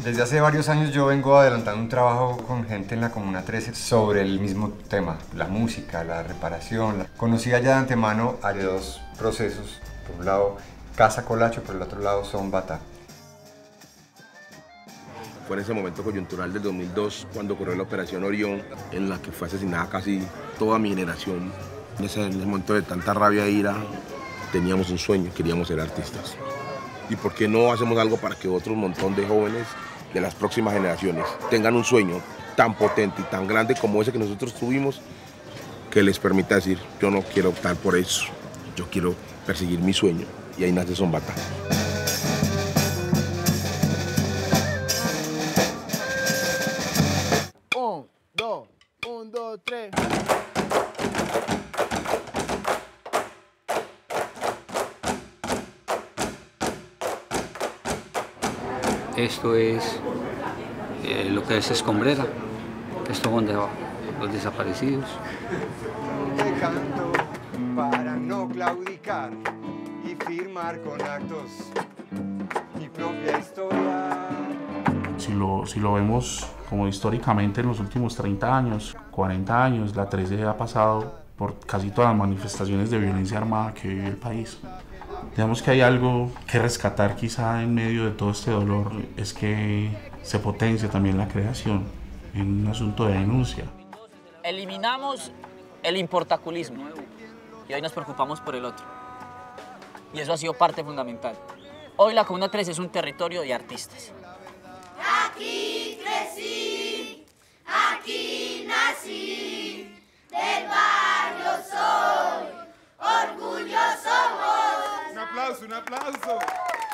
Desde hace varios años yo vengo adelantando un trabajo con gente en la Comuna 13 sobre el mismo tema, la música, la reparación. Conocí allá de antemano a dos procesos, por un lado Casa Colacho, por el otro lado Son Bata. Fue en ese momento coyuntural del 2002 cuando ocurrió la Operación Orión, en la que fue asesinada casi toda mi generación. En ese momento de tanta rabia e ira teníamos un sueño, queríamos ser artistas. ¿Y por qué no hacemos algo para que otro montón de jóvenes de las próximas generaciones tengan un sueño tan potente y tan grande como ese que nosotros tuvimos, que les permita decir, yo no quiero optar por eso, yo quiero perseguir mi sueño? Y ahí nace Son Bata. Un, dos, tres. Esto es lo que es Escombrera. Esto es donde va los desaparecidos. Te canto para no claudicar y firmar con actos mi propia historia. Si lo vemos como históricamente en los últimos 30 años, 40 años, la 13 ha pasado por casi todas las manifestaciones de violencia armada que vive el país. Digamos que hay algo que rescatar quizá en medio de todo este dolor, es que se potencia también la creación en un asunto de denuncia. Eliminamos el importaculismo y hoy nos preocupamos por el otro. Y eso ha sido parte fundamental. Hoy la Comuna 13 es un territorio de artistas. Aquí crecí, aquí nací, del barrio soy, orgulloso voz. Un aplauso, un aplauso.